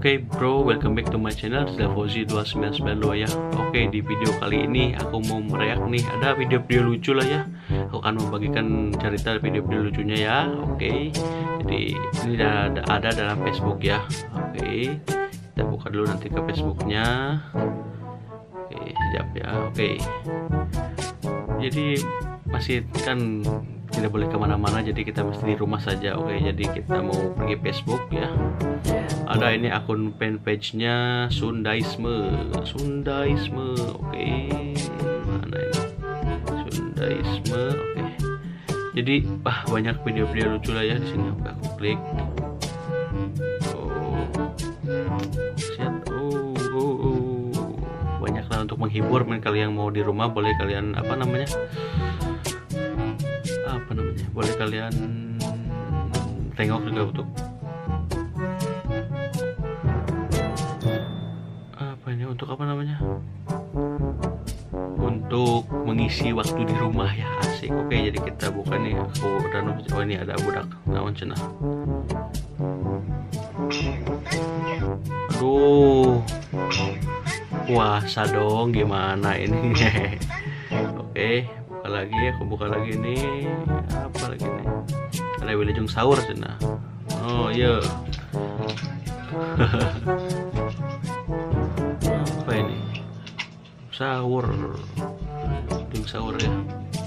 Oke bro, welcome back to my channel Delvozy2992 ya. Oke, di video kali ini aku mau mereak nih, ada video-video lucu lah ya. Aku akan membagikan cerita video-video lucunya ya. Oke, jadi ini ada dalam Facebook ya. Oke, kita buka dulu nanti ke Facebooknya. Oke, sekejap ya. Oke, jadi masih kan tidak boleh kemana-mana, jadi kita mesti di rumah saja. Oke, jadi kita mau pergi Facebook ya. Ada ini akun fanpage-nya Sundaisme. Oke, mana ini Sundaisme. Oke, jadi banyak video-video lucu lah ya di sini. Oke, aku klik. Banyak lah untuk menghibur. Kalian mau di rumah boleh kalian boleh kalian tengok juga untuk untuk mengisi waktu di rumah ya, asik. Oke, jadi kita buka nih. Aku udah ini ada budak naon cenah. Aduh, puasa dong, gimana ini? Oke, aku buka lagi nih. Apa lagi nih? Ada Wilujeng sahur cenah. Oh iya. Apa ini? Sahur ya.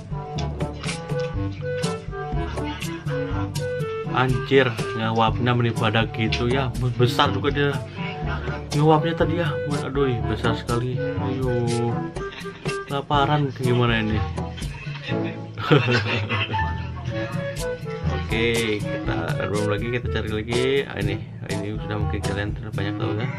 Anjir, ngawapnya daripada gitu ya. Besar juga dia ngawapnya tadi ya. Aduh, besar sekali. Ayo, laparan gimana ini? Oke, kita belum lagi, kita cari lagi. Ini sudah mungkin kalian banyak tahu ya.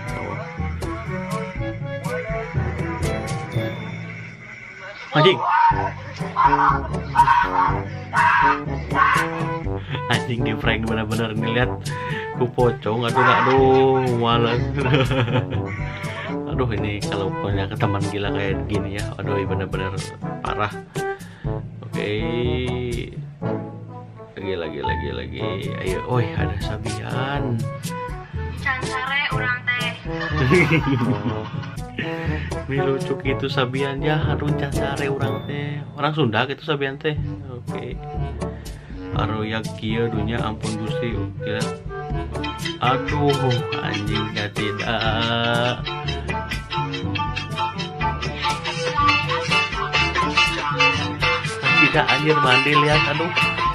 Anjing di prank bener-bener nih, lihat ku pocong. Aduh malas. Aduh, ini kalau punya teman gila kayak gini ya, aduh bener-bener parah. Oke, lagi. Ayo, ada Sabian. Cancare orang teh. Ini lucu gitu Sabian ya. Aduh, cancare orang teh. Orang Sunda gitu Sabian teh. Oke. Aroyak kieu dunya, ampun Gusti. Oke. Aduh, anjing ya tidak. Tidak, anjir mandi, lihat. Aduh.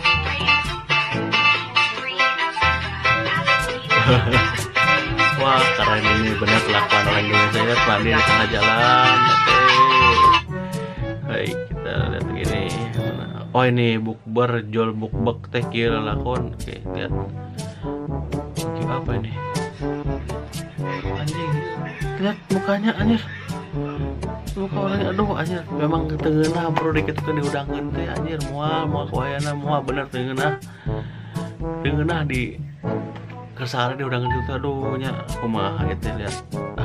Wah, keren ini benar kelakuan orang Indonesia ya, mandi di tengah jalan. Oke. Baik, kita lihat ini. Oh, ini bukber jual bukbek teh kieu lakon. Oke, lihat. Oke, apa ini? Anjing. Lihat mukanya anjir. Muka orangnya, aduh anjir, memang tengenah bro, dikit kan diudangeun teh anjir, moal kuayana moal bener tengenah di kesara diudangeun itu. Aduh nya kumaha eta, lihat.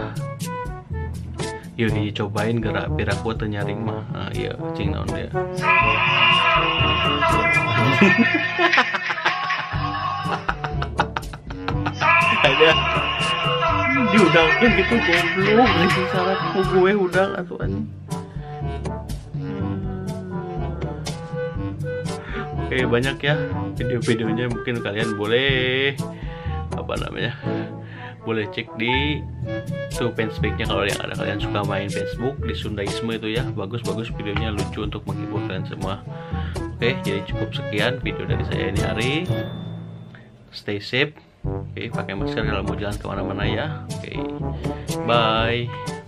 Yuk dicobain gerak piraku teu nyaring mah. Iya cing naon dia. Ada diudangkeun gitu goblok, anjing salah ku gue udang atuh anjing. Oke, banyak ya video-videonya, mungkin kalian boleh boleh cek di fanspage-nya kalau yang ada kalian suka main Facebook di Sundaisme itu ya. Bagus videonya, lucu untuk menghibur kalian semua. Oke, jadi cukup sekian video dari saya ini hari. Stay safe. Oke, pakai masker kalau mau jalan kemana-mana ya. Oke, bye.